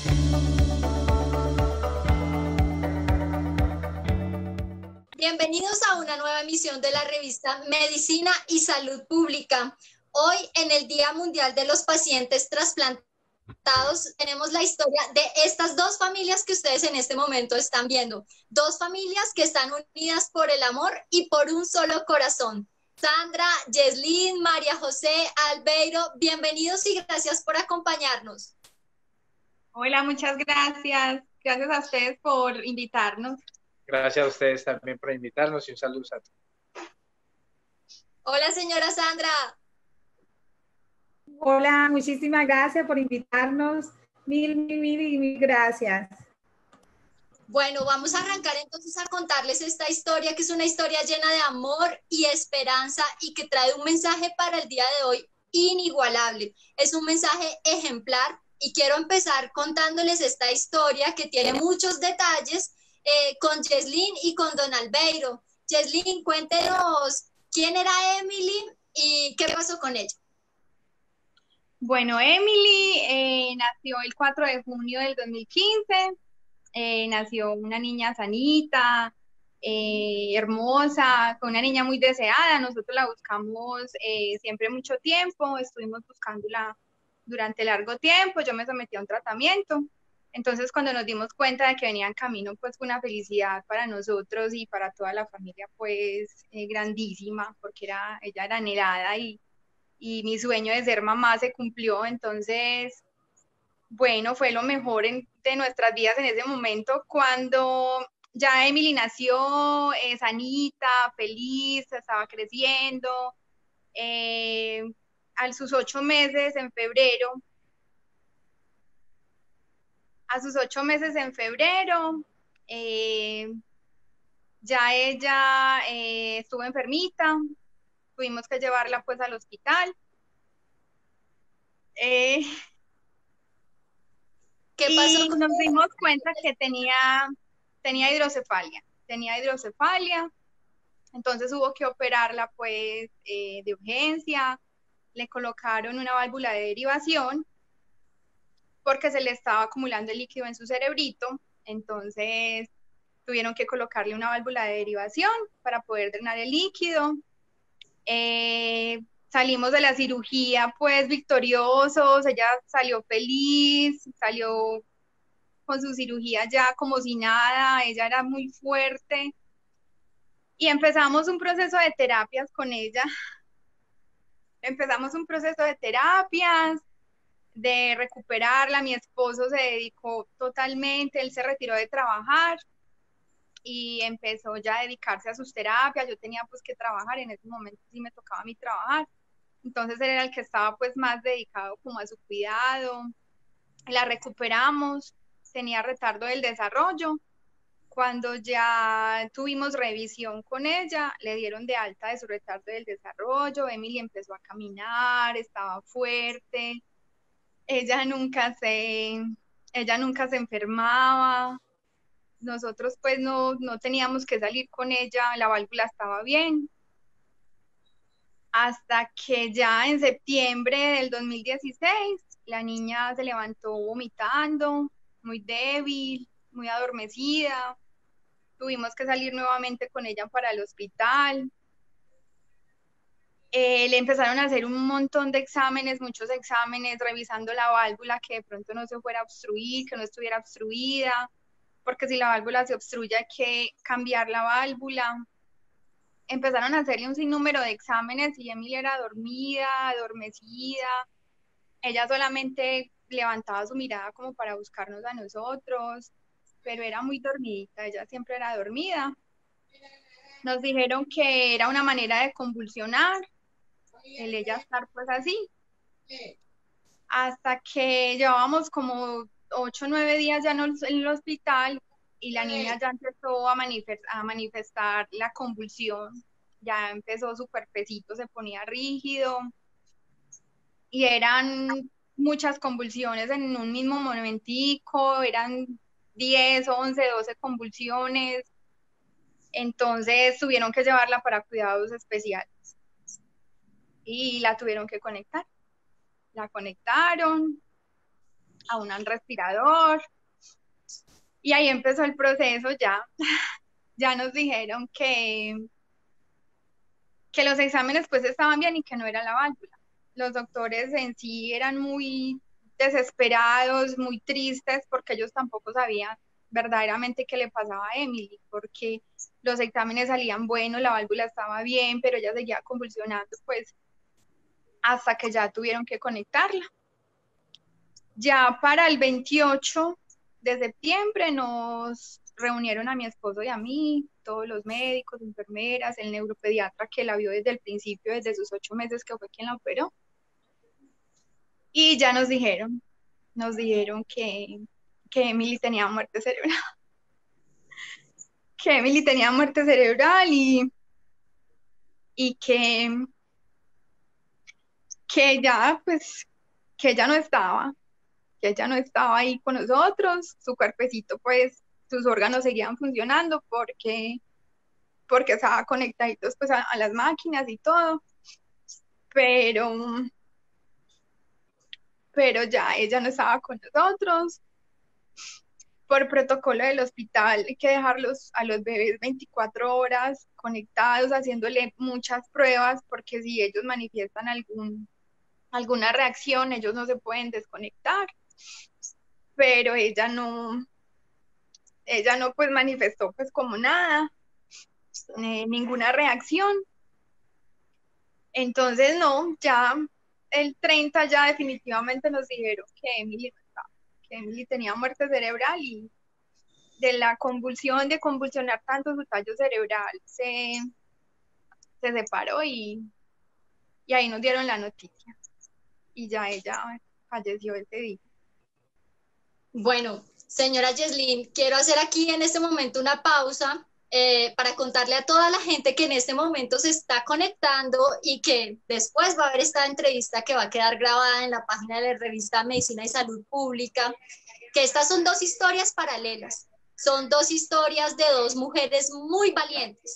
Bienvenidos a una nueva emisión de la revista Medicina y Salud Pública. Hoy, en el Día Mundial de los Pacientes Trasplantados, tenemos la historia de estas dos familias que ustedes en este momento están viendo. Dos familias que están unidas por el amor y por un solo corazón. Sandra, Yeslin, María José, Albeiro, bienvenidos y gracias por acompañarnos. Hola, muchas gracias. Gracias a ustedes por invitarnos. Gracias a ustedes también por invitarnos y un saludo a todos. Hola, señora Sandra. Hola, muchísimas gracias por invitarnos. Mil gracias. Bueno, vamos a arrancar entonces a contarles esta historia, que es una historia llena de amor y esperanza y que trae un mensaje para el día de hoy inigualable. Es un mensaje ejemplar y quiero empezar contándoles esta historia que tiene muchos detalles con Yeslin y con don Albeiro. Yeslin, cuéntenos quién era Emily y qué pasó con ella. Bueno, Emily nació el 4 de junio del 2015. Nació una niña sanita, hermosa, con una niña muy deseada. Nosotros la buscamos siempre mucho tiempo, estuvimos buscándola durante largo tiempo. Yo me sometí a un tratamiento. Entonces, cuando nos dimos cuenta de que venía en camino, pues fue una felicidad para nosotros y para toda la familia, pues grandísima, porque ella era anhelada y mi sueño de ser mamá se cumplió. Entonces, bueno, fue lo mejor de nuestras vidas en ese momento, cuando ya Emily nació sanita, feliz, estaba creciendo. A sus 8 meses en febrero, ya ella estuvo enfermita, tuvimos que llevarla pues al hospital. ¿Qué pasó? Y nos dimos cuenta que tenía hidrocefalia. Entonces hubo que operarla pues de urgencia. Le colocaron una válvula de derivación porque se le estaba acumulando el líquido en su cerebrito. Entonces tuvieron que colocarle una válvula de derivación para poder drenar el líquido. Salimos de la cirugía pues victoriosos, ella salió feliz, salió con su cirugía ya como si nada, ella era muy fuerte y empezamos un proceso de terapias con ella. De recuperarla. Mi esposo se dedicó totalmente, él se retiró de trabajar y empezó ya a dedicarse a sus terapias. Yo tenía pues que trabajar, en ese momento sí me tocaba a mí trabajar, entonces él era el que estaba pues más dedicado como a su cuidado. La recuperamos, tenía retardo del desarrollo. Cuando ya tuvimos revisión con ella, le dieron de alta de su retardo del desarrollo. Emily empezó a caminar, estaba fuerte, ella nunca se enfermaba. Nosotros pues no teníamos que salir con ella, la válvula estaba bien. Hasta que ya en septiembre del 2016, la niña se levantó vomitando, muy débil, muy adormecida. Tuvimos que salir nuevamente con ella para el hospital. Le empezaron a hacer un montón de exámenes, muchos exámenes, revisando la válvula, que de pronto no se fuera a obstruir, que no estuviera obstruida, porque si la válvula se obstruye hay que cambiar la válvula. Empezaron a hacerle un sinnúmero de exámenes y Emily era dormida, adormecida. Ella solamente levantaba su mirada como para buscarnos a nosotros, pero era muy dormidita, ella siempre era dormida. Nos dijeron que era una manera de convulsionar, el ella estar pues así. Hasta que llevábamos como 8 o 9 días ya en el hospital y la niña ya empezó a manifestar la convulsión. Ya empezó, su cuerpecito se ponía rígido y eran muchas convulsiones en un mismo momentico, eran 10, 11, 12 convulsiones. Entonces tuvieron que llevarla para cuidados especiales y la tuvieron que conectar. La conectaron a un respirador. Y ahí empezó el proceso ya. Ya nos dijeron que los exámenes pues estaban bien y que no era la válvula. Los doctores en sí eran muy desesperados, muy tristes, porque ellos tampoco sabían verdaderamente qué le pasaba a Emily, porque los exámenes salían buenos, la válvula estaba bien, pero ella seguía convulsionando, pues hasta que ya tuvieron que conectarla. Ya para el 28 de septiembre nos reunieron a mi esposo y a mí, todos los médicos, enfermeras, el neuropediatra que la vio desde el principio, desde sus 8 meses, que fue quien la operó. Y ya nos dijeron que Emily tenía muerte cerebral. Que Emily tenía muerte cerebral y que ella, pues, que ella no estaba ahí con nosotros, su cuerpecito, pues, sus órganos seguían funcionando porque estaba conectaditos pues a las máquinas y todo, pero ya ella no estaba con nosotros. Por protocolo del hospital hay que dejarlos a los bebés 24 horas conectados, haciéndole muchas pruebas, porque si ellos manifiestan alguna reacción, ellos no se pueden desconectar. Pero ella no pues manifestó pues como nada, ninguna reacción. Entonces no, ya el 30 ya definitivamente nos dijeron que Emily no estaba, que Emily tenía muerte cerebral, y de la convulsión, de convulsionar tanto su tallo cerebral, se separó y ahí nos dieron la noticia. Y ya ella falleció ese día. Bueno, señora Yeslin, quiero hacer aquí en este momento una pausa para contarle a toda la gente que en este momento se está conectando y que después va a haber esta entrevista que va a quedar grabada en la página de la revista Medicina y Salud Pública, que estas son dos historias paralelas. Son dos historias de dos mujeres muy valientes.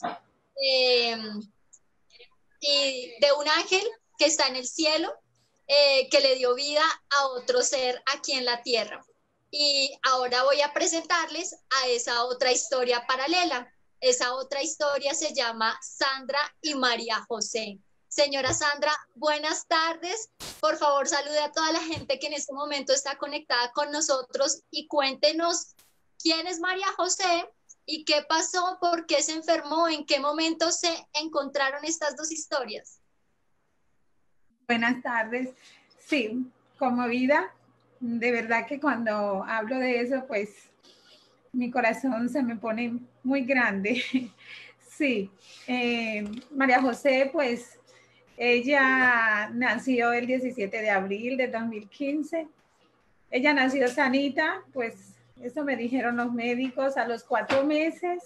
Y de un ángel que está en el cielo, que le dio vida a otro ser aquí en la tierra. Y ahora voy a presentarles a esa otra historia paralela. Esa otra historia se llama Sandra y María José. Señora Sandra, buenas tardes. Por favor, salude a toda la gente que en este momento está conectada con nosotros y cuéntenos quién es María José y qué pasó, por qué se enfermó, en qué momento se encontraron estas dos historias. Buenas tardes. Sí, conmovida. De verdad que cuando hablo de eso, pues mi corazón se me pone muy grande. Sí, María José, pues ella nació el 17 de abril de 2015. Ella nació sanita, pues eso me dijeron los médicos a los 4 meses.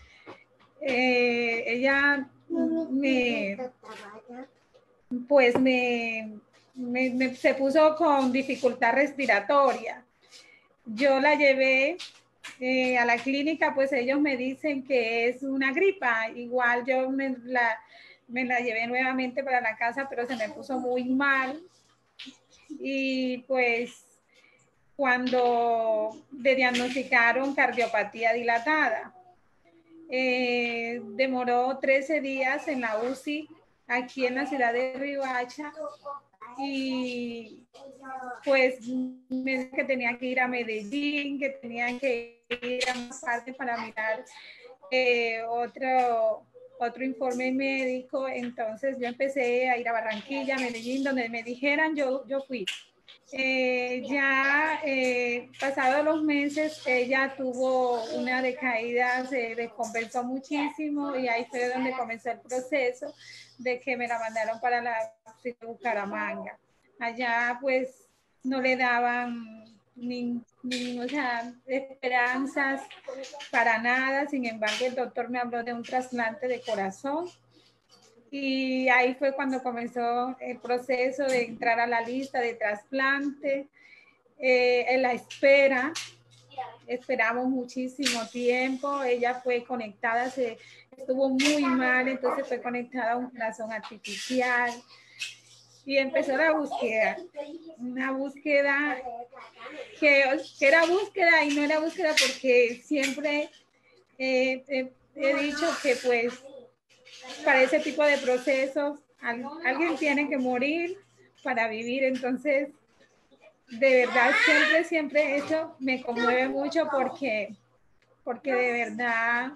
Ella se puso con dificultad respiratoria. Yo la llevé a la clínica, pues ellos me dicen que es una gripa. Igual yo me la llevé nuevamente para la casa, pero se me puso muy mal. Y pues cuando le diagnosticaron cardiopatía dilatada, demoró 13 días en la UCI aquí en la ciudad de Riohacha, y pues me dijo que tenía que ir a Medellín, que tenía que ir a más parte para mirar otro informe médico. Entonces yo empecé a ir a Barranquilla, Medellín, donde me dijeran, yo fui. Pasados los meses, ella tuvo una decaída, se descompensó muchísimo, y ahí fue donde comenzó el proceso de que me la mandaron para la Bucaramanga. Allá pues no le daban o sea, esperanzas para nada. Sin embargo, el doctor me habló de un trasplante de corazón. Y ahí fue cuando comenzó el proceso de entrar a la lista de trasplante. En la espera, esperamos muchísimo tiempo. Ella fue conectada, estuvo muy mal, entonces fue conectada a un corazón artificial. y empezó la búsqueda, una búsqueda que era búsqueda y no era búsqueda porque siempre he dicho que pues para ese tipo de procesos alguien tiene que morir para vivir. Entonces de verdad siempre eso me conmueve mucho porque de verdad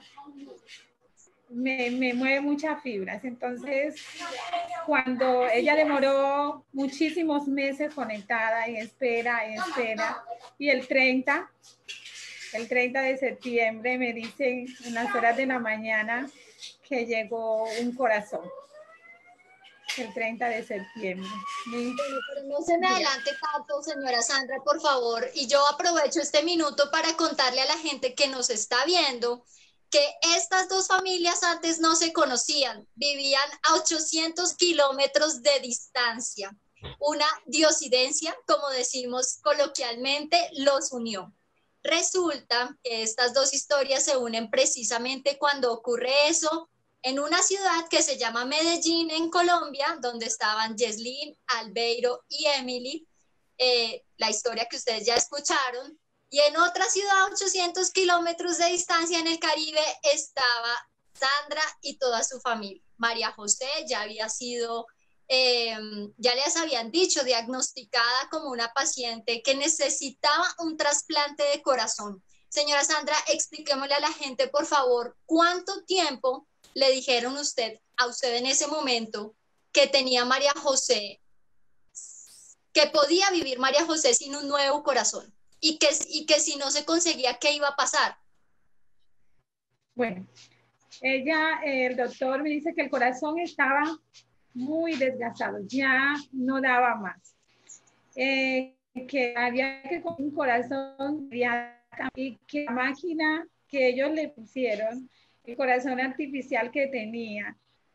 me mueve muchas fibras. Entonces, cuando ella demoró muchísimos meses conectada en espera, y el 30 de septiembre me dicen en las horas de la mañana que llegó un corazón. El 30 de septiembre. Bueno, pero no se me adelante tanto, señora Sandra, por favor. Y yo aprovecho este minuto para contarle a la gente que nos está viendo que estas dos familias antes no se conocían, vivían a 800 kilómetros de distancia. Una diosidencia, como decimos coloquialmente, los unió. Resulta que estas dos historias se unen precisamente cuando ocurre eso en una ciudad que se llama Medellín, en Colombia, donde estaban Yeslin, Albeiro y Emily, la historia que ustedes ya escucharon. Y en otra ciudad, 800 kilómetros de distancia en el Caribe, estaba Sandra y toda su familia. María José ya había sido, ya les habían dicho, diagnosticada como una paciente que necesitaba un trasplante de corazón. Señora Sandra, expliquémosle a la gente, por favor, ¿cuánto tiempo le dijeron a usted en ese momento que tenía María José, que podía vivir María José sin un nuevo corazón y que si no se conseguía, ¿qué iba a pasar? Bueno, el doctor me dice que el corazón estaba muy desgastado, ya no daba más, que había que con un corazón y que la máquina que ellos le pusieron, el corazón artificial que tenía,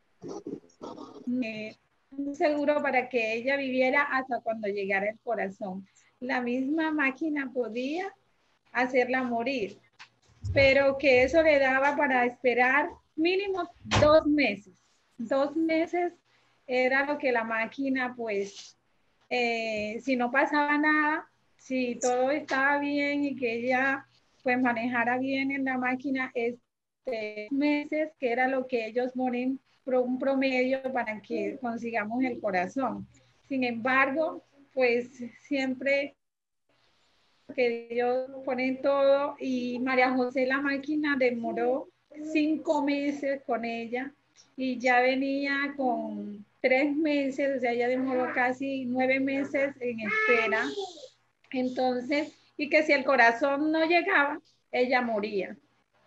un seguro para que ella viviera hasta cuando llegara el corazón. La misma máquina podía hacerla morir, pero que eso le daba para esperar mínimo 2 meses. 2 meses era lo que la máquina, pues, si no pasaba nada, si todo estaba bien y que ella pues manejara bien en la máquina, meses, que era lo que ellos ponen un promedio para que consigamos el corazón. Sin embargo, pues siempre que ellos ponen todo, y María José la máquina demoró 5 meses con ella y ya venía con 3 meses, o sea, ya demoró casi 9 meses en espera. Entonces, y que si el corazón no llegaba, ella moría.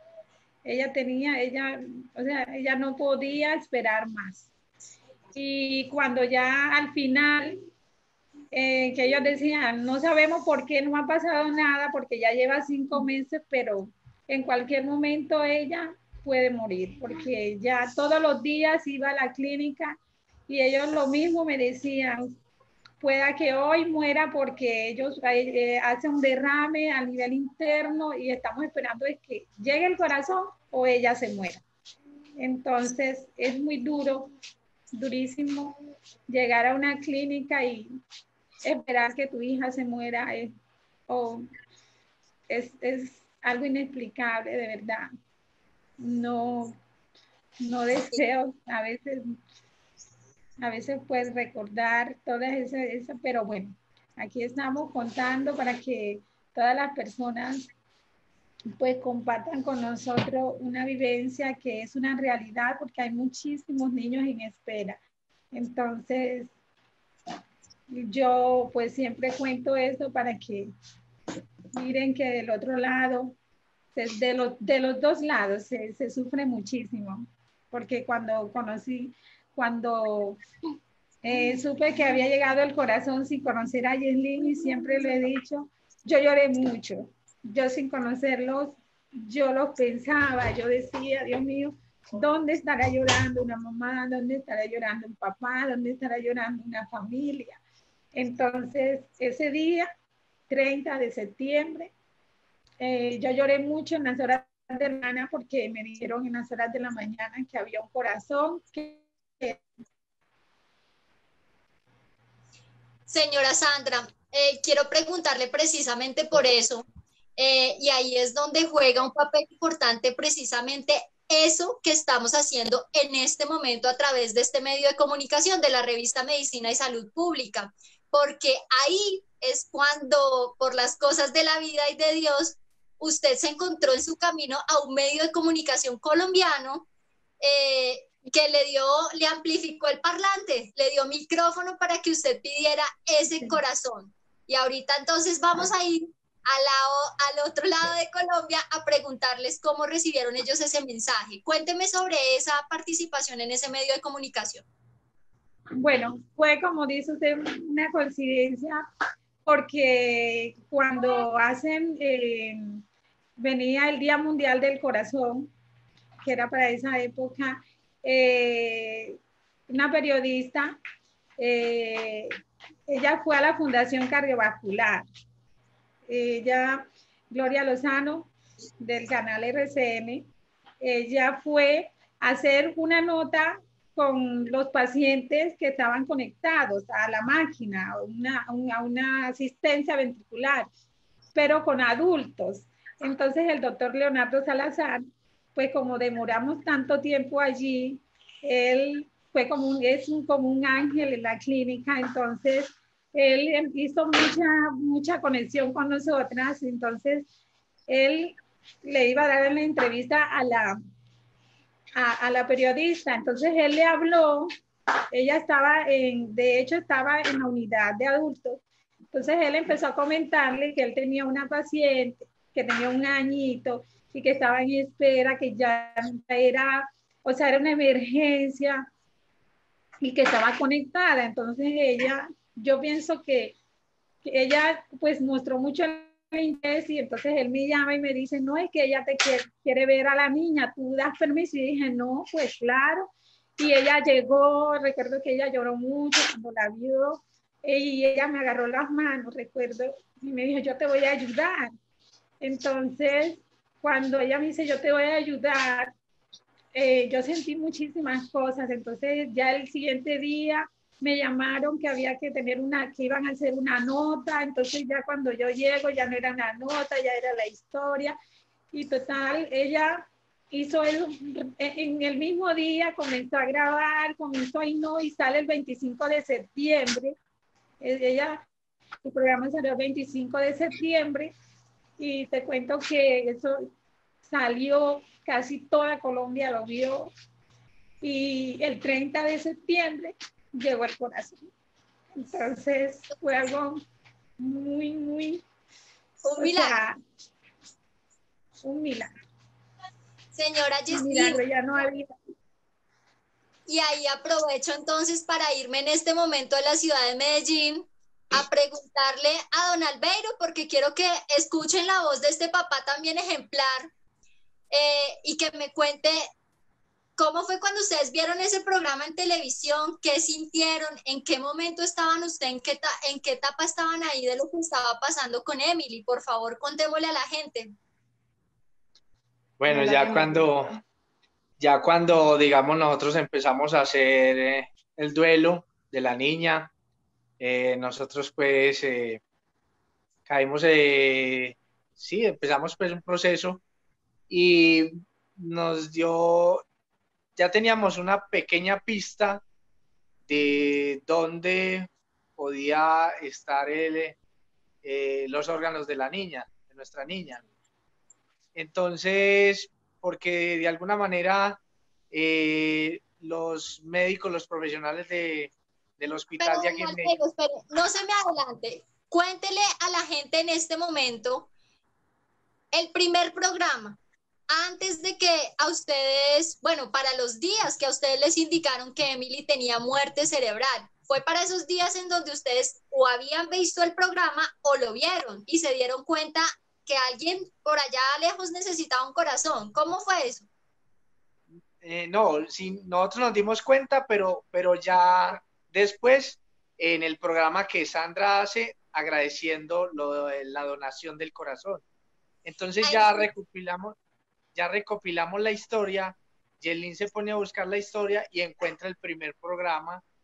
Ella no podía esperar más. Y cuando ya al final, que ellos decían, no sabemos por qué no ha pasado nada, porque ya lleva 5 meses, pero en cualquier momento ella puede morir, porque ya todos los días iba a la clínica y ellos lo mismo me decían, pueda que hoy muera porque ellos hacen un derrame a nivel interno y estamos esperando es que llegue el corazón o ella se muera. Entonces es muy duro, durísimo llegar a una clínica y esperar que tu hija se muera. Es algo inexplicable, de verdad. No deseo a veces puedes recordar todas esas, pero bueno, aquí estamos contando para que todas las personas pues compartan con nosotros una vivencia que es una realidad, porque hay muchísimos niños en espera. Entonces, yo pues siempre cuento eso para que miren que del otro lado, de los dos lados se sufre muchísimo, porque cuando supe que había llegado el corazón sin conocer a Yeslin, y siempre lo he dicho, yo lloré mucho. Yo sin conocerlos, yo los pensaba, yo decía, Dios mío, ¿dónde estará llorando una mamá? ¿Dónde estará llorando un papá? ¿Dónde estará llorando una familia? Entonces, ese día, 30 de septiembre, yo lloré mucho en las horas de la mañana, porque me dijeron en las horas de la mañana que había un corazón Señora Sandra, quiero preguntarle precisamente por eso, y ahí es donde juega un papel importante precisamente eso que estamos haciendo en este momento a través de este medio de comunicación de la revista Medicina y Salud Pública, porque ahí es cuando, por las cosas de la vida y de Dios, usted se encontró en su camino a un medio de comunicación colombiano que le amplificó el parlante, le dio micrófono para que usted pidiera ese corazón. Y ahorita entonces vamos a ir al otro lado de Colombia a preguntarles cómo recibieron ellos ese mensaje. Cuénteme sobre esa participación en ese medio de comunicación. Bueno, fue como dice usted una coincidencia porque cuando venía el Día Mundial del Corazón, que era para esa época, una periodista, ella fue a la Fundación Cardiovascular. Ella, Gloria Lozano, del canal RCN, ella fue a hacer una nota con los pacientes que estaban conectados a la máquina, a una asistencia ventricular, pero con adultos. Entonces el doctor Leonardo Salazar, pues como demoramos tanto tiempo allí, él fue como un ángel en la clínica, entonces él hizo mucha conexión con nosotras, entonces él le iba a dar la entrevista a la periodista, entonces él le habló, ella de hecho estaba en la unidad de adultos, entonces él empezó a comentarle que él tenía una paciente que tenía 1 añito y que estaba en espera, que ya era, o sea, era una emergencia y que estaba conectada. Entonces yo pienso que ella pues mostró mucho interés y entonces él me llama y me dice, no, es que ella quiere ver a la niña, ¿tú das permiso? Y dije, no, pues claro. Y ella llegó, recuerdo que ella lloró mucho cuando la vio y ella me agarró las manos, recuerdo, y me dijo, yo te voy a ayudar. Entonces, cuando ella me dice, yo te voy a ayudar, yo sentí muchísimas cosas. Entonces, ya el siguiente día me llamaron que había que que iban a hacer una nota. Entonces, ya cuando yo llego, ya no era una nota, ya era la historia. Y total, ella hizo eso en el mismo día, comenzó a grabar, y sale el 25 de septiembre. Su programa salió el 25 de septiembre. Y te cuento que eso salió, casi toda Colombia lo vio y el 30 de septiembre llegó al corazón. Entonces fue algo muy, muy... Un milagro. Un milagro. Señora Yesenia. Un milagro, ya no había... Y ahí aprovecho entonces para irme en este momento a la ciudad de Medellín a preguntarle a don Albeiro, porque quiero que escuchen la voz de este papá también ejemplar y que me cuente cómo fue cuando ustedes vieron ese programa en televisión, qué sintieron, en qué momento estaban ustedes, en qué etapa estaban ahí de lo que estaba pasando con Emily. Por favor, contémosle a la gente. Bueno, ya cuando, digamos, nosotros empezamos a hacer el duelo de la niña, nosotros pues caímos, sí, empezamos pues un proceso y ya teníamos una pequeña pista de dónde podía estar los órganos de la niña, de nuestra niña. Entonces, porque de alguna manera los médicos, los profesionales del hospital Pero, de aquí en Albeiro, espere, no se me adelante. Cuéntele a la gente en este momento el primer programa, antes de que a ustedes, bueno, para los días que a ustedes les indicaron que Emily tenía muerte cerebral, fue para esos días en donde ustedes o habían visto el programa o lo vieron y se dieron cuenta que alguien por allá lejos necesitaba un corazón. ¿Cómo fue eso? No, sí, nosotros nos dimos cuenta, pero ya después en el programa que Sandra hace agradeciendo la donación del corazón. Entonces ya recopilamos la historia, Yelin se pone a buscar la historia y encuentra el primer programa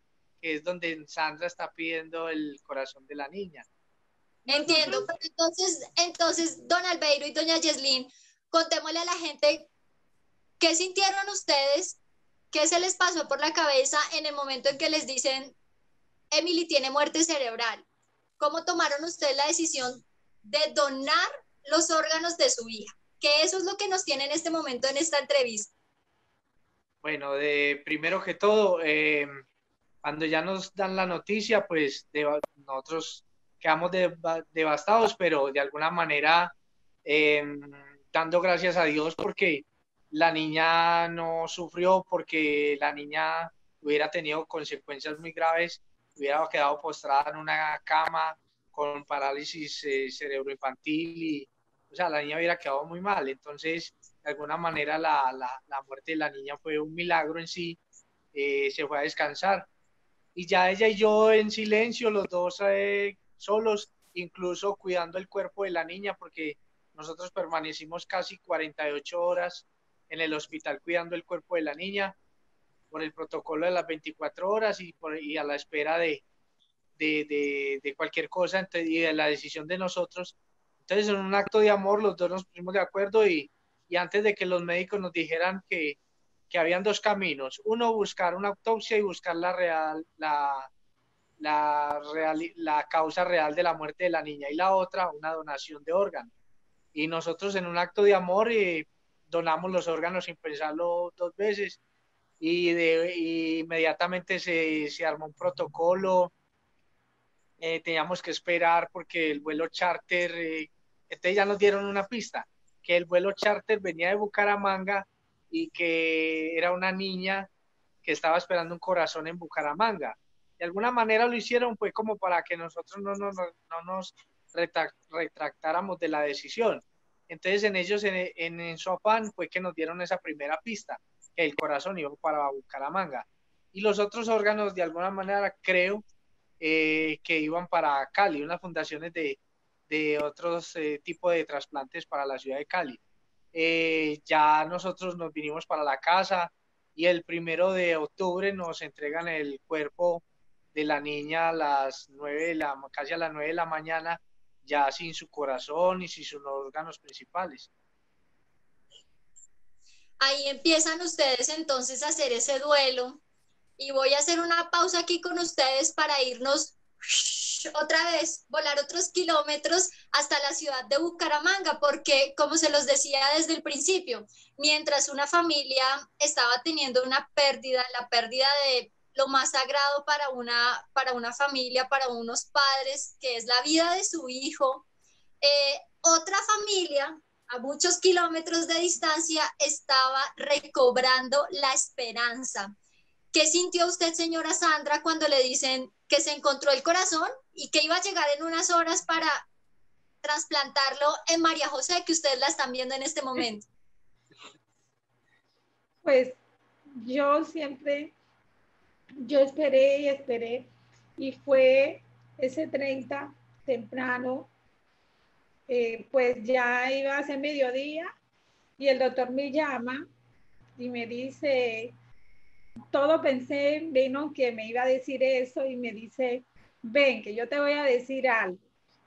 que es donde Sandra está pidiendo el corazón de la niña. Entiendo, pero entonces, don Albeiro y doña Yeslin, contémosle a la gente qué sintieron ustedes, qué se les pasó por la cabeza en el momento en que les dicen, Emily tiene muerte cerebral. ¿Cómo tomaron ustedes la decisión de donar los órganos de su hija? Que eso es lo que nos tiene en este momento en esta entrevista. Bueno, primero que todo, cuando ya nos dan la noticia, pues nosotros quedamos devastados, pero de alguna manera dando gracias a Dios porque la niña no sufrió, porque la niña hubiera tenido consecuencias muy graves, hubiera quedado postrada en una cama con parálisis cerebroinfantil y, o sea, la niña hubiera quedado muy mal. Entonces, de alguna manera la muerte de la niña fue un milagro en sí, se fue a descansar. Y ya ella y yo en silencio, los dos solos, incluso cuidando el cuerpo de la niña, porque nosotros permanecimos casi 48 horas en el hospital cuidando el cuerpo de la niña por el protocolo de las 24 horas y a la espera de cualquier cosa y de la decisión de nosotros. Entonces, en un acto de amor, los dos nos pusimos de acuerdo y antes de que los médicos nos dijeran que habían dos caminos, uno buscar una autopsia y buscar la causa real de la muerte de la niña y la otra una donación de órganos. Y nosotros en un acto de amor donamos los órganos sin pensarlo dos veces y inmediatamente se armó un protocolo. Teníamos que esperar porque el vuelo charter, entonces ya nos dieron una pista, que el vuelo charter venía de Bucaramanga y que era una niña que estaba esperando un corazón en Bucaramanga. De alguna manera lo hicieron, fue como para que nosotros no nos retractáramos de la decisión. Entonces en ellos, en su afán, fue que nos dieron esa primera pista, que el corazón iba para Bucaramanga. Y los otros órganos, de alguna manera, creo que iban para Cali, unas fundaciones de otros tipos de trasplantes para la ciudad de Cali. Ya nosotros nos vinimos para la casa y el 1 de octubre nos entregan el cuerpo de la niña a las 9 casi a las 9 de la mañana, ya sin su corazón y sin sus órganos principales. Ahí empiezan ustedes entonces a hacer ese duelo y voy a hacer una pausa aquí con ustedes para irnos otra vez, volar otros kilómetros hasta la ciudad de Bucaramanga, porque como se los decía desde el principio, mientras una familia estaba teniendo una pérdida, la pérdida de lo más sagrado para una familia, para unos padres, que es la vida de su hijo, otra familia a muchos kilómetros de distancia estaba recobrando la esperanza. ¿Qué sintió usted, señora Sandra, cuando le dicen que se encontró el corazón y que iba a llegar en unas horas para trasplantarlo en María José, que ustedes la están viendo en este momento? Pues yo esperé y esperé, y fue ese 30 temprano, pues ya iba a ser mediodía y el doctor me llama y me dice, todo pensé menos que me iba a decir eso, y me dice, ven, que yo te voy a decir algo.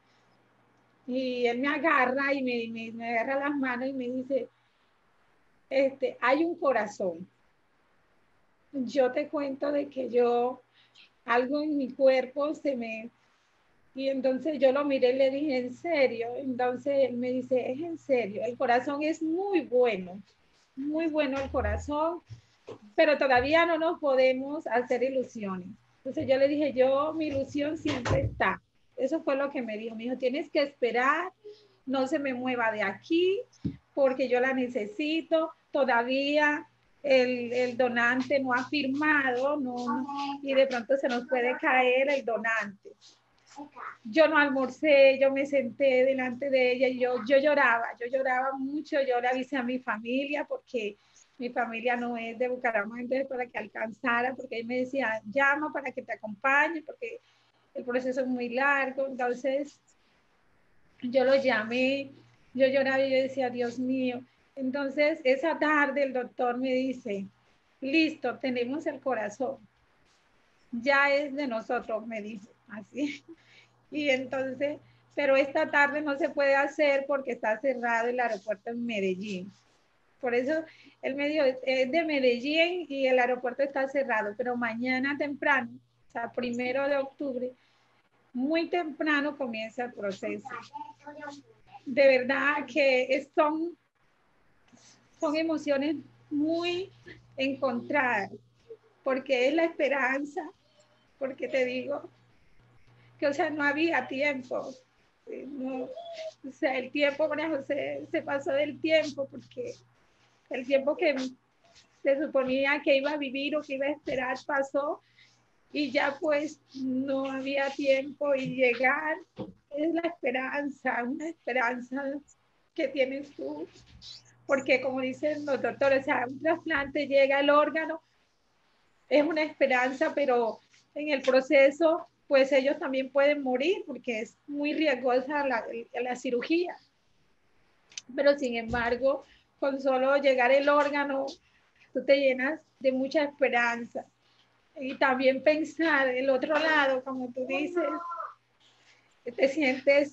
Y él me agarra y me agarra las manos y me dice, hay un corazón. Yo te cuento de que algo en mi cuerpo y entonces yo lo miré y le dije, ¿en serio? Entonces él me dice, es en serio, el corazón es muy bueno el corazón, pero todavía no nos podemos hacer ilusiones. Entonces yo le dije, mi ilusión siempre está. Eso fue lo que me dijo. Me dijo, tienes que esperar, no se me mueva de aquí, porque yo la necesito. Todavía el donante no ha firmado, no, y de pronto se nos puede caer el donante. Yo no almorcé, yo me senté delante de ella y yo lloraba mucho. Yo le avisé a mi familia porque mi familia no es de Bucaramanga, entonces para que alcanzara, porque él me decía, llama para que te acompañe, porque el proceso es muy largo. Entonces yo lo llamé, yo lloraba y yo decía, Dios mío. Entonces esa tarde el doctor me dice, listo, tenemos el corazón. ya es de nosotros, me dijo, así. Y entonces, pero esta tarde no se puede hacer porque está cerrado el aeropuerto en Medellín. Por eso el medio es de Medellín y el aeropuerto está cerrado, pero mañana temprano, o sea, 1 de octubre, muy temprano comienza el proceso. De verdad que son emociones muy encontradas, porque es la esperanza, porque te digo que, o sea, no había tiempo. No, o sea, el tiempo, María José, se pasó del tiempo, porque el tiempo que se suponía que iba a vivir o que iba a esperar pasó y ya pues no había tiempo y llegar es la esperanza, una esperanza que tienes tú, porque como dicen los doctores, o sea, un trasplante llega al órgano, es una esperanza, pero en el proceso pues ellos también pueden morir porque es muy riesgosa la cirugía, pero sin embargo, con solo llegar el órgano, tú te llenas de mucha esperanza. Y también pensar el otro lado, como tú dices, que te sientes,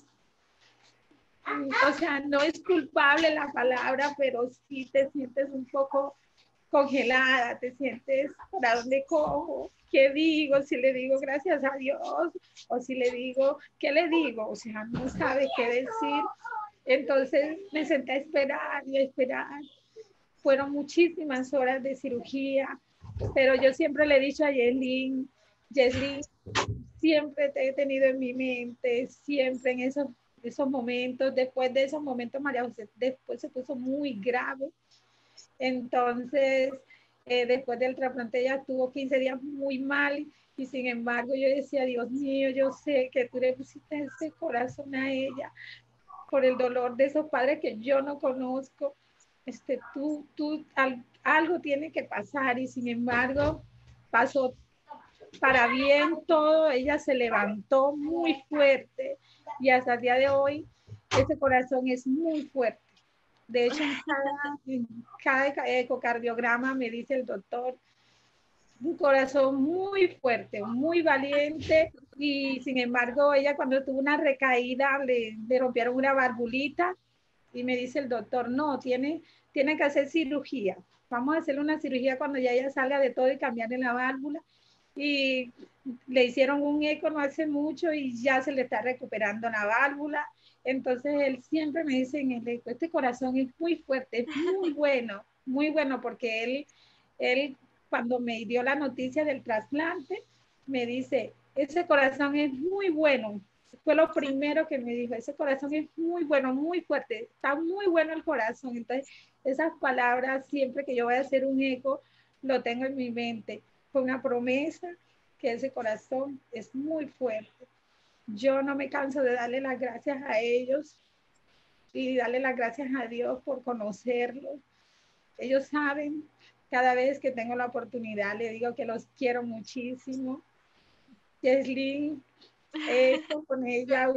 o sea, no es culpable la palabra, pero sí te sientes un poco congelada, te sientes, ¿para dónde cojo? ¿Qué digo? Si le digo gracias a Dios, o si le digo, ¿qué le digo? O sea, no sabe qué decir. Entonces me senté a esperar y a esperar. Fueron muchísimas horas de cirugía, pero yo siempre le he dicho a Yeslin, siempre te he tenido en mi mente, siempre en esos momentos. Después de esos momentos, María José después se puso muy grave. Entonces, después del trasplante ella estuvo 15 días muy mal y sin embargo yo decía, Dios mío, yo sé que tú le pusiste ese corazón a ella por el dolor de esos padres que yo no conozco. Algo tiene que pasar y sin embargo pasó para bien todo, ella se levantó muy fuerte y hasta el día de hoy ese corazón es muy fuerte. De hecho, en cada ecocardiograma me dice el doctor, un corazón muy fuerte, muy valiente y sin embargo ella cuando tuvo una recaída le rompieron una valvulita y me dice el doctor, no, tiene que hacer cirugía. Vamos a hacerle una cirugía cuando ya ella salga de todo y cambiarle la válvula. Y le hicieron un eco no hace mucho y ya se le está recuperando la válvula. Entonces él siempre me dice en el eco, este corazón es muy fuerte, es muy bueno, porque él cuando me dio la noticia del trasplante, me dice, ese corazón es muy bueno. Fue lo primero que me dijo, ese corazón es muy bueno, muy fuerte, está muy bueno el corazón. Entonces, esas palabras, siempre que yo voy a hacer un eco, lo tengo en mi mente. Fue una promesa que ese corazón es muy fuerte. Yo no me canso de darle las gracias a ellos y darle las gracias a Dios por conocerlos. Ellos saben, cada vez que tengo la oportunidad, le digo que los quiero muchísimo. Yeslin, he hecho con ella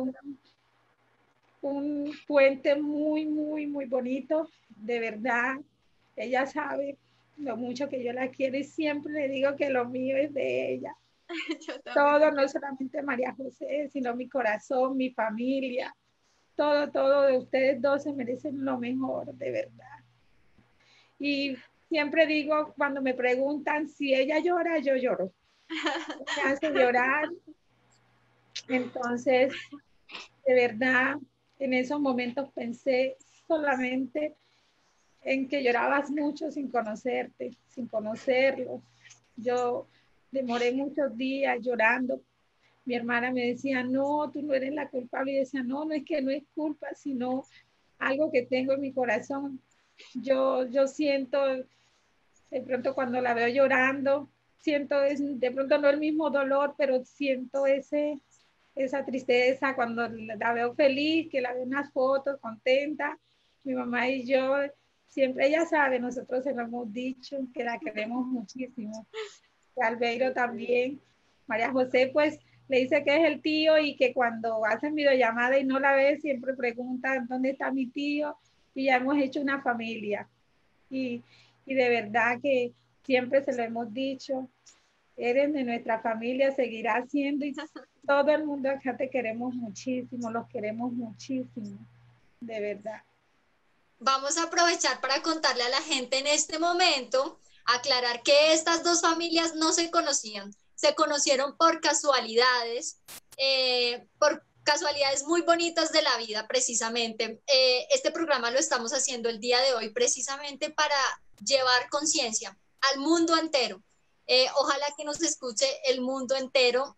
un puente muy bonito, de verdad. Ella sabe lo mucho que yo la quiero y siempre le digo que lo mío es de ella. Todo, no solamente María José, sino mi corazón, mi familia, todo de ustedes dos se merecen lo mejor, de verdad. Y siempre digo, cuando me preguntan si ella llora, yo lloro. Me hace llorar. Entonces, de verdad, en esos momentos pensé solamente en que llorabas mucho sin conocerte, sin conocerlo. Yo demoré muchos días llorando. Mi hermana me decía, no, tú no eres la culpable. Y decía, no, no es que no es culpa, sino algo que tengo en mi corazón. Yo siento, de pronto cuando la veo llorando, siento, de pronto no el mismo dolor, pero siento esa tristeza cuando la veo feliz, que la veo en unas fotos, contenta. Mi mamá y yo, siempre ella sabe, nosotros se lo hemos dicho, que la queremos muchísimo. Albeiro también. María José, pues, le dice que es el tío y que cuando hacen videollamada y no la ve, siempre preguntan dónde está mi tío y ya hemos hecho una familia. Y de verdad que siempre se lo hemos dicho. eres de nuestra familia, seguirás siendo, y todo el mundo acá te queremos muchísimo, los queremos muchísimo, de verdad. Vamos a aprovechar para contarle a la gente en este momento, aclarar que estas dos familias no se conocían, se conocieron por casualidades, muy bonitas de la vida precisamente. Este programa lo estamos haciendo el día de hoy precisamente para llevar conciencia al mundo entero. Ojalá que nos escuche el mundo entero,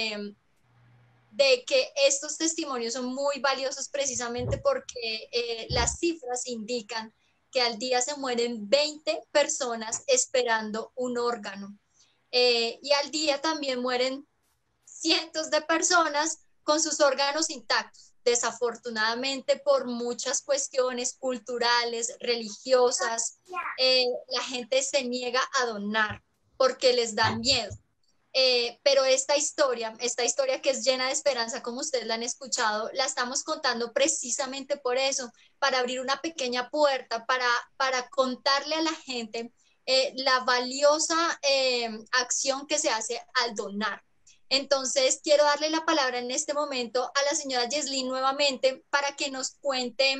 de que estos testimonios son muy valiosos precisamente porque las cifras indican que al día se mueren 20 personas esperando un órgano, y al día también mueren cientos de personas con sus órganos intactos, desafortunadamente por muchas cuestiones culturales, religiosas. La gente se niega a donar porque les da miedo. Pero esta historia que es llena de esperanza, como ustedes la han escuchado, la estamos contando precisamente por eso, para abrir una pequeña puerta, para contarle a la gente la valiosa acción que se hace al donar. Entonces, quiero darle la palabra en este momento a la señora Yeslin nuevamente para que nos cuente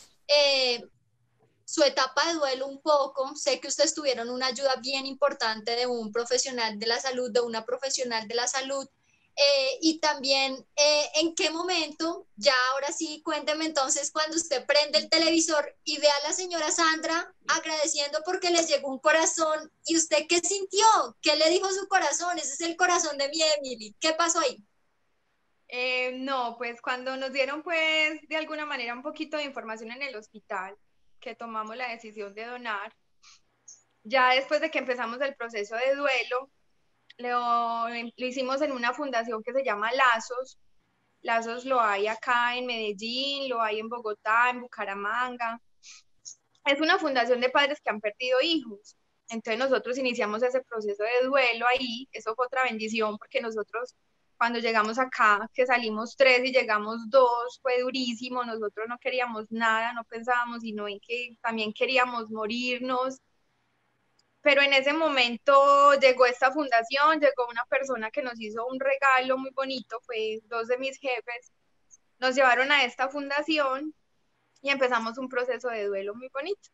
su etapa de duelo un poco. Sé que ustedes tuvieron una ayuda bien importante de un profesional de la salud, de una profesional de la salud, y también en qué momento, ya ahora sí, cuénteme entonces cuando usted prende el televisor y ve a la señora Sandra agradeciendo porque les llegó un corazón, y usted qué sintió, qué le dijo su corazón, ese es el corazón de mi Emily, ¿qué pasó ahí? No, pues cuando nos dieron pues de alguna manera un poquito de información en el hospital, que tomamos la decisión de donar, ya después de que empezamos el proceso de duelo, lo hicimos en una fundación que se llama Lazos. Lazos lo hay acá en Medellín, lo hay en Bogotá, en Bucaramanga. Es una fundación de padres que han perdido hijos. Entonces nosotros iniciamos ese proceso de duelo ahí. Eso fue otra bendición porque nosotros cuando llegamos acá, que salimos 3 y llegamos 2, fue durísimo. Nosotros no queríamos nada, no pensábamos sino en que también queríamos morirnos. Pero en ese momento llegó esta fundación, llegó una persona que nos hizo un regalo muy bonito, fue 2 de mis jefes, nos llevaron a esta fundación y empezamos un proceso de duelo muy bonito.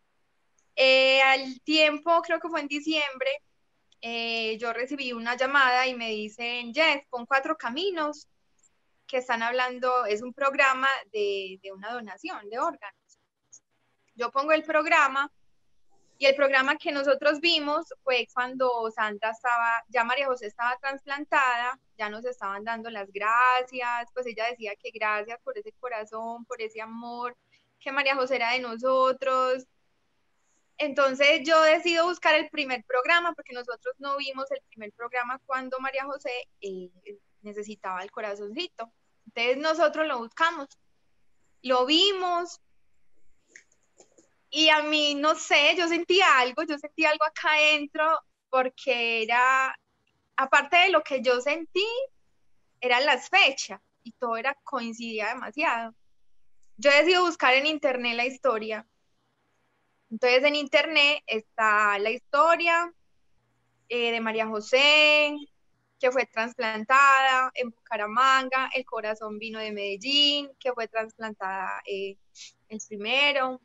Al tiempo, creo que fue en diciembre, yo recibí una llamada y me dicen, Jess, pon 4 caminos, que están hablando, es un programa de una donación de órganos. Yo pongo el programa. Y el programa que nosotros vimos fue cuando Sandra estaba, ya María José estaba trasplantada, ya nos estaban dando las gracias, pues ella decía que gracias por ese corazón, por ese amor, que María José era de nosotros. Entonces yo decido buscar el primer programa, porque nosotros no vimos el primer programa cuando María José necesitaba el corazoncito. Entonces nosotros lo buscamos, lo vimos. Y a mí, no sé, yo sentí algo acá adentro, porque era, aparte de lo que yo sentí, eran las fechas, y todo coincidía demasiado. Yo decidí buscar en internet la historia. Entonces en internet está la historia de María José, que fue trasplantada en Bucaramanga, el corazón vino de Medellín, que fue trasplantada el primero.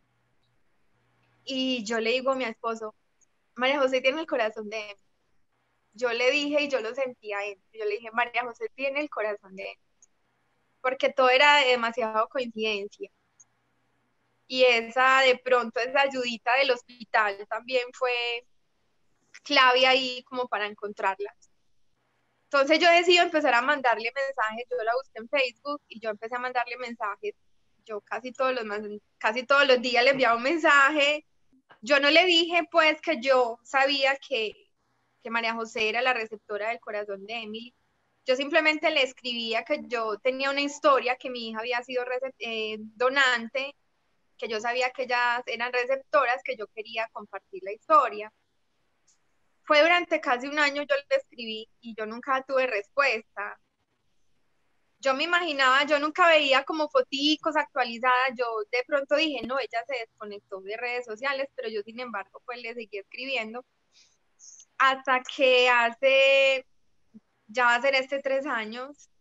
Y yo le digo a mi esposo, María José tiene el corazón de él. Yo le dije y yo lo sentía él. Yo le dije, María José tiene el corazón de él. Porque todo era de demasiado coincidencia. Y de pronto, esa ayudita del hospital también fue clave ahí como para encontrarla. Entonces yo decidí empezar a mandarle mensajes. Yo la busqué en Facebook y yo empecé a mandarle mensajes. Yo casi todos los días le enviaba un mensaje. Yo no le dije pues que yo sabía que María José era la receptora del corazón de Emily. Yo simplemente le escribía que yo tenía una historia, que mi hija había sido donante, que yo sabía que ellas eran receptoras, que yo quería compartir la historia. Fue durante casi un año yo le escribí y yo nunca tuve respuesta. Yo me imaginaba, yo nunca veía como foticos actualizadas, yo de pronto dije, no, ella se desconectó de redes sociales, pero yo sin embargo pues le seguí escribiendo. hasta que hace, ya va a ser 3 años,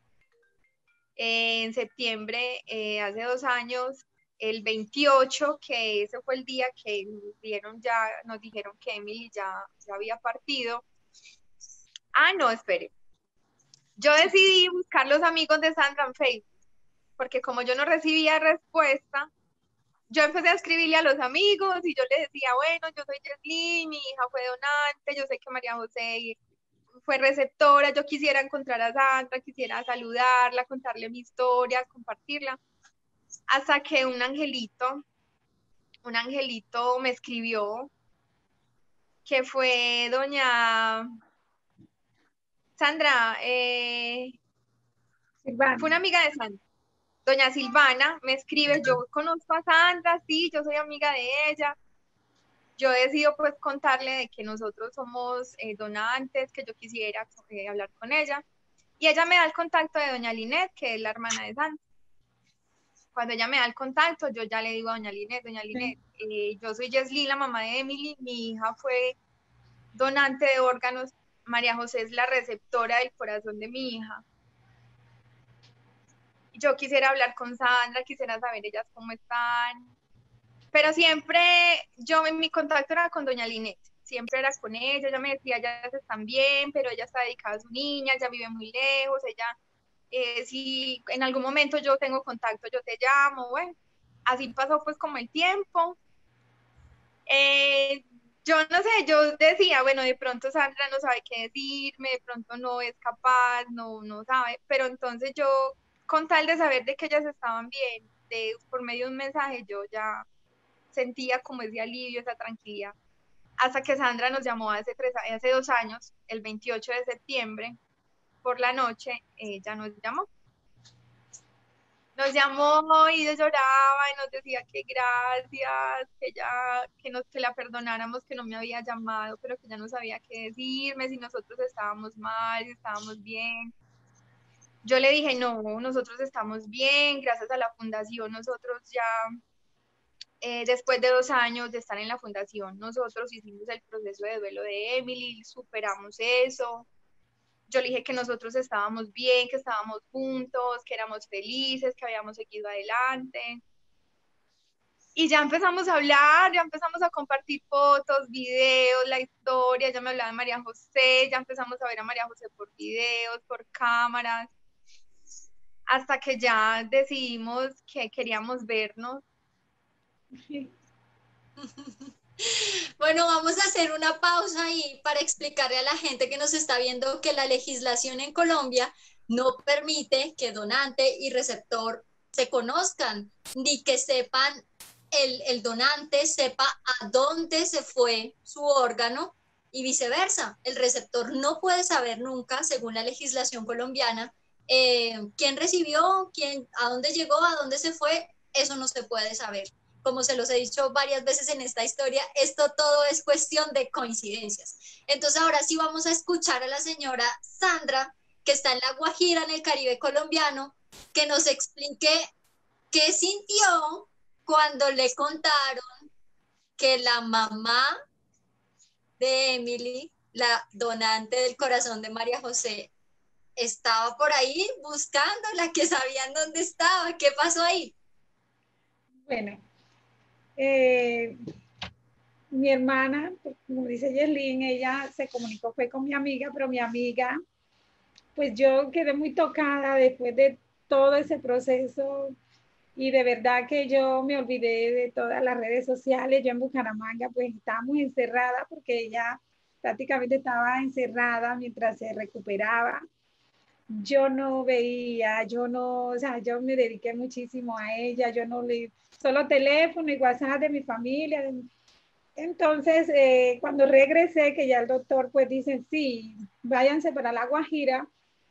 en septiembre, hace 2 años, el 28, que ese fue el día que nos dijeron que Emily ya había partido. Ah, no, espere. Yo decidí buscar los amigos de Sandra en Facebook, porque como yo no recibía respuesta, yo empecé a escribirle a los amigos y yo les decía, bueno, yo soy Yeslin, mi hija fue donante, yo sé que María José fue receptora, yo quisiera encontrar a Sandra, quisiera saludarla, contarle mi historia, compartirla, hasta que un angelito me escribió, que fue doña Sandra, fue una amiga de Sandra, doña Silvana, me escribe, yo conozco a Sandra, sí, yo soy amiga de ella, yo decido pues contarle de que nosotros somos donantes, que yo quisiera hablar con ella, y ella me da el contacto de doña Linet, que es la hermana de Sandra. Cuando ella me da el contacto, yo ya le digo a doña Linet, yo soy Yeslin, la mamá de Emily, mi hija fue donante de órganos, María José es la receptora del corazón de mi hija. Yo quisiera hablar con Sandra, quisiera saber ellas cómo están, pero siempre mi contacto era con doña Linet, siempre era con ella me decía, ellas están bien, pero ella está dedicada a su niña, ella vive muy lejos, si en algún momento yo tengo contacto, yo te llamo, bueno, así pasó pues como el tiempo. Yo no sé, yo decía, bueno, de pronto Sandra no sabe qué decirme, de pronto no es capaz, no sabe, pero entonces yo, con tal de saber de que ellas estaban bien, por medio de un mensaje, yo ya sentía como ese alivio, esa tranquilidad, hasta que Sandra nos llamó hace 2 años, el 28 de septiembre, por la noche, ella nos llamó y lloraba y nos decía que gracias, que la perdonáramos, que no me había llamado, pero que ya no sabía qué decirme, si nosotros estábamos mal, si estábamos bien. Yo le dije, no, nosotros estamos bien, gracias a la fundación, nosotros ya, después de 2 años de estar en la fundación, nosotros hicimos el proceso de duelo de Emily, superamos eso. Yo le dije que nosotros estábamos bien, que estábamos juntos, que éramos felices, que habíamos seguido adelante. Y ya empezamos a hablar, ya empezamos a compartir fotos, videos, la historia, ya me hablaba de María José, ya empezamos a ver a María José por videos, por cámaras, hasta que ya decidimos que queríamos vernos. Bueno, vamos a hacer una pausa ahí para explicarle a la gente que nos está viendo que la legislación en Colombia no permite que donante y receptor se conozcan, ni que sepan, el donante sepa a dónde se fue su órgano y viceversa. El receptor no puede saber nunca, según la legislación colombiana, quién recibió, a dónde llegó, a dónde se fue, eso no se puede saber. Como se los he dicho varias veces en esta historia, esto todo es cuestión de coincidencias. Entonces ahora sí vamos a escuchar a la señora Sandra, que está en La Guajira, en el Caribe colombiano, que nos explique qué sintió cuando le contaron que la mamá de Emily, la donante del corazón de María José, estaba por ahí buscándola, que sabían dónde estaba. ¿Qué pasó ahí? Bueno, mi hermana, como dice Yeslin, ella se comunicó, fue con mi amiga, pero mi amiga, pues yo quedé muy tocada después de todo ese proceso y de verdad que yo me olvidé de todas las redes sociales. Yo en Bucaramanga pues estábamos encerradas porque ella prácticamente estaba encerrada mientras se recuperaba. Yo no veía, o sea, yo me dediqué muchísimo a ella, yo no le, solo teléfono y WhatsApp de mi familia. Entonces, cuando regresé, que ya el doctor pues dice, sí, váyanse para La Guajira,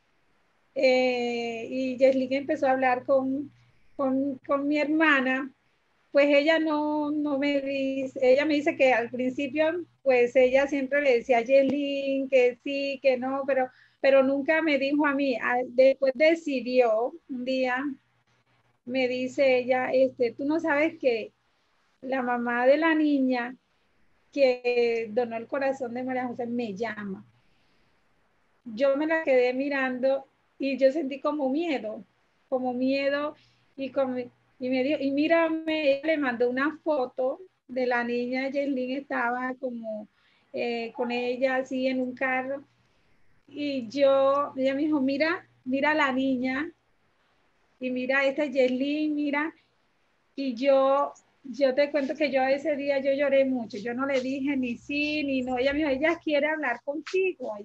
y Yeslin empezó a hablar con mi hermana, pues ella no me dice, ella me dice que al principio, pues ella siempre le decía a Yeslin que sí, que no, pero nunca me dijo a mí. Después decidió, un día me dice ella, tú no sabes que la mamá de la niña que donó el corazón de María José me llama. Yo me la quedé mirando y yo sentí como miedo y, y me dijo, y mírame, le mandó una foto de la niña. Yeslin estaba como con ella así en un carro y ella me dijo, mira a la niña y mira, esta es Yeslin, mira, y yo te cuento que yo ese día yo lloré mucho, yo no le dije ni sí ni no, ella me dijo, ella quiere hablar contigo,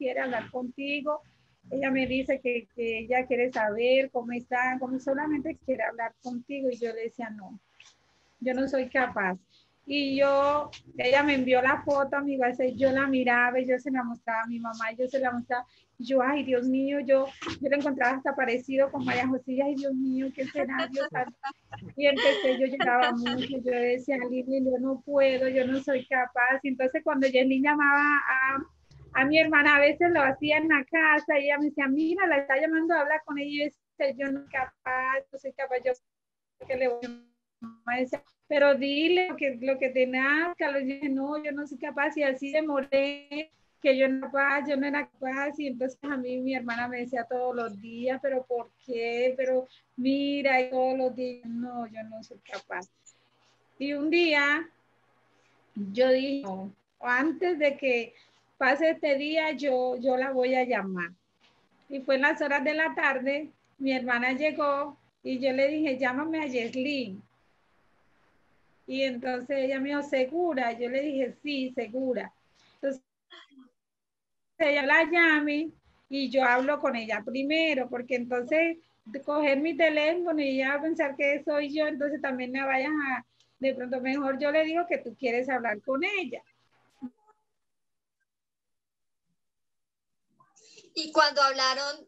ella me dice que ella quiere saber cómo están, cómo solamente quiere hablar contigo, y yo le decía, no, yo no soy capaz. Y ella me envió la foto a mi WhatsApp, yo la miraba y yo se la mostraba a mi mamá, y yo se la mostraba, yo, ay, Dios mío, yo la encontraba hasta parecido con María José, ay, Dios mío, ¿qué será, Dios santo? Y empecé, yo lloraba mucho, yo decía, Lili, yo no puedo, yo no soy capaz. Y entonces cuando Jenny llamaba a mi hermana, a veces lo hacía en la casa, y ella me decía, mira, la está llamando, habla con ella, y yo decía, yo no soy capaz, yo que le voy a decir, pero dile lo que te nazca. Yo dije, no, yo no soy capaz, y así demoré, que yo no era capaz, y entonces a mí mi hermana me decía todos los días, pero ¿por qué? Pero mira, y todos los días, no, yo no soy capaz. Y un día yo dije, no, antes de que pase este día, yo la voy a llamar. Y fue en las horas de la tarde, mi hermana llegó y yo le dije, llámame a Yeslin. Y entonces ella me dijo, ¿segura? Yo le dije, sí, segura. Entonces ella la llame y yo hablo con ella primero, porque entonces coger mi teléfono y ella va a pensar que soy yo, entonces también me vayas de pronto mejor yo le digo que tú quieres hablar con ella. Y cuando hablaron,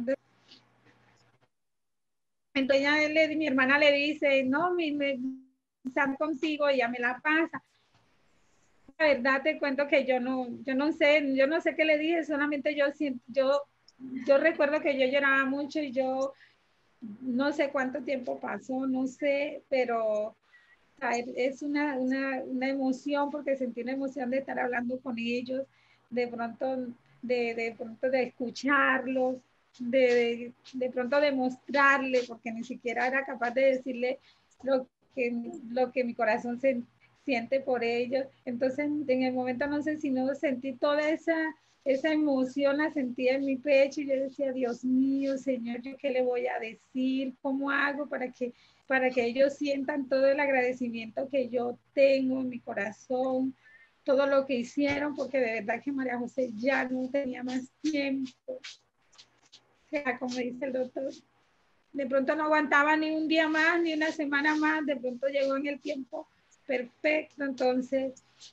entonces mi hermana le dice, no, me están contigo, ella me la pasa. La verdad te cuento que yo no sé qué le dije, solamente yo recuerdo que yo lloraba mucho y yo no sé cuánto tiempo pasó, no sé, pero es una emoción, porque sentí una emoción de estar hablando con ellos, de pronto de escucharlos, de pronto de mostrarle, porque ni siquiera era capaz de decirle lo que mi corazón siente por ellos. Entonces, en el momento no sé si no sentí toda esa emoción, la sentía en mi pecho, y yo decía, Dios mío, Señor, ¿yo qué le voy a decir? ¿Cómo hago para que ellos sientan todo el agradecimiento que yo tengo en mi corazón, todo lo que hicieron? Porque de verdad que María José ya no tenía más tiempo. O sea, como dice el doctor, de pronto no aguantaba ni un día más, ni una semana más, de pronto llegó en el tiempo perfecto. Entonces,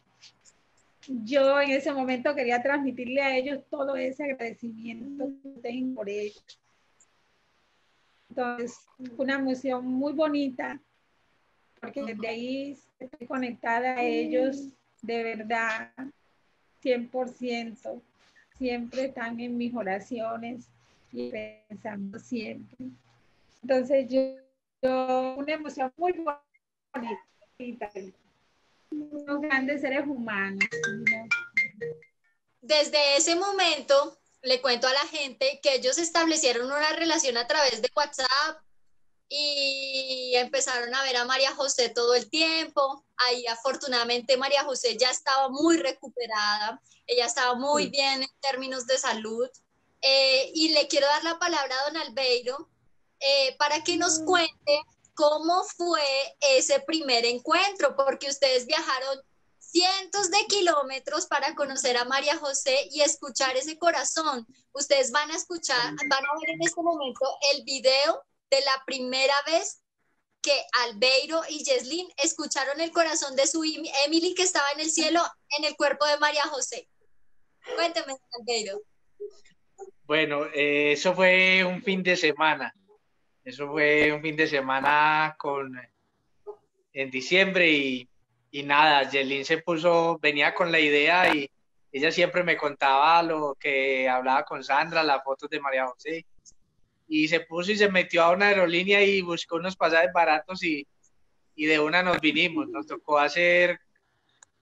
yo en ese momento quería transmitirle a ellos todo ese agradecimiento que tengo por ellos. Entonces, una emoción muy bonita, porque desde ahí estoy conectada a ellos de verdad, 100%. Siempre están en mis oraciones y pensando siempre. Entonces, una emoción muy bonita. Unos grandes seres humanos, ¿no? desde ese momento, le cuento a la gente que ellos establecieron una relación a través de WhatsApp y empezaron a ver a María José todo el tiempo. Ahí afortunadamente María José ya estaba muy recuperada, ella estaba muy bien en términos de salud. Y le quiero dar la palabra a don Albeiro para que nos cuente cómo fue ese primer encuentro, porque ustedes viajaron cientos de kilómetros para conocer a María José y escuchar ese corazón. Ustedes van a escuchar, van a ver en este momento el video de la primera vez que Albeiro y Yeslin escucharon el corazón de su Emily, que estaba en el cielo, en el cuerpo de María José. Cuénteme, Albeiro. Bueno, eso fue un fin de semana. Eso fue un fin de semana en diciembre y nada, Yeslin venía con la idea y ella siempre me contaba lo que hablaba con Sandra, las fotos de María José, y se puso y se metió a una aerolínea y buscó unos pasajes baratos y de una nos vinimos. Nos tocó hacer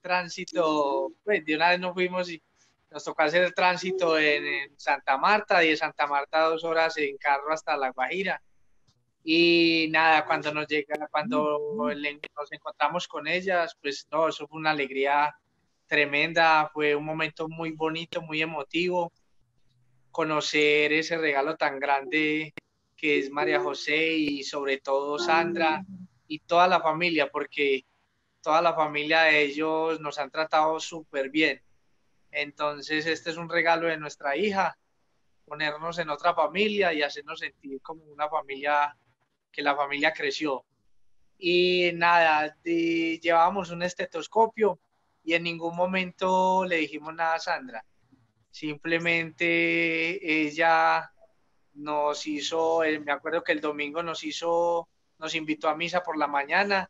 tránsito, pues de una vez nos fuimos y nos tocó hacer el tránsito en Santa Marta, y de Santa Marta 2 horas en carro hasta La Guajira. Y nada, cuando nos encontramos con ellas, pues no, eso fue una alegría tremenda, fue un momento muy bonito, muy emotivo, conocer ese regalo tan grande que es María José, y sobre todo Sandra y toda la familia, porque toda la familia de ellos nos han tratado súper bien. Entonces este es un regalo de nuestra hija, ponernos en otra familia y hacernos sentir como una familia, que la familia creció. Y nada, llevábamos un estetoscopio y en ningún momento le dijimos nada a Sandra. Simplemente ella nos hizo, me acuerdo que el domingo nos invitó a misa por la mañana.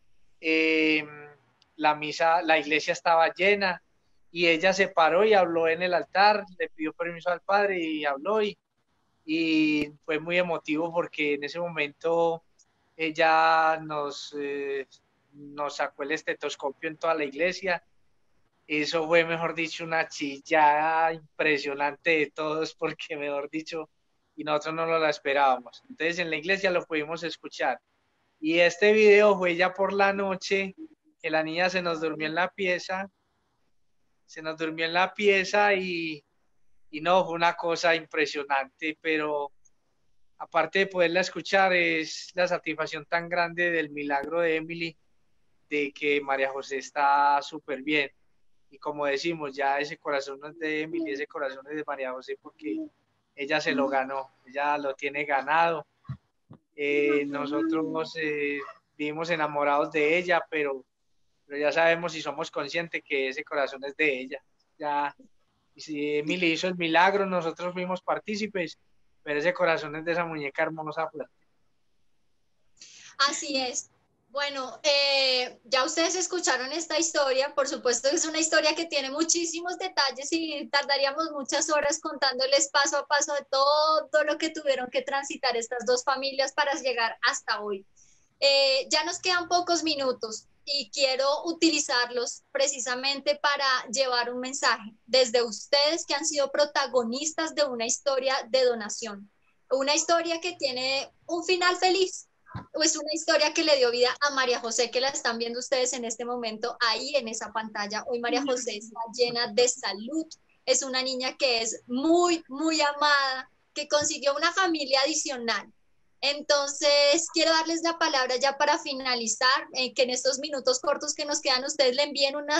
La iglesia estaba llena y ella se paró y habló en el altar, le pidió permiso al padre y habló, y fue muy emotivo porque en ese momento ella nos sacó el estetoscopio en toda la iglesia. Eso fue, mejor dicho, una chillada impresionante de todos, porque mejor dicho, y nosotros no lo la esperábamos. Entonces en la iglesia lo pudimos escuchar. Y este video fue ya por la noche, que la niña se nos durmió en la pieza, y no, fue una cosa impresionante, pero aparte de poderla escuchar, es la satisfacción tan grande del milagro de Emily, de que María José está súper bien. Y como decimos, ya ese corazón no es de Emily, ese corazón es de María José, porque ella se lo ganó, ella lo tiene ganado. Nosotros vivimos enamorados de ella, pero ya sabemos y somos conscientes que ese corazón es de ella. Ya, y si Emily hizo el milagro, nosotros fuimos partícipes, pero ese corazón es de esa muñeca hermosa. Así es. Bueno, ya ustedes escucharon esta historia, por supuesto que es una historia que tiene muchísimos detalles y tardaríamos muchas horas contándoles paso a paso de todo lo que tuvieron que transitar estas dos familias para llegar hasta hoy. Ya nos quedan pocos minutos y quiero utilizarlos precisamente para llevar un mensaje desde ustedes que han sido protagonistas de una historia de donación, una historia que tiene un final feliz. Es una historia que le dio vida a María José, que la están viendo ustedes en este momento ahí en esa pantalla. Hoy María José está llena de salud, es una niña que es muy, muy amada, que consiguió una familia adicional. Entonces, quiero darles la palabra ya para finalizar, que en estos minutos cortos que nos quedan, ustedes le envíen una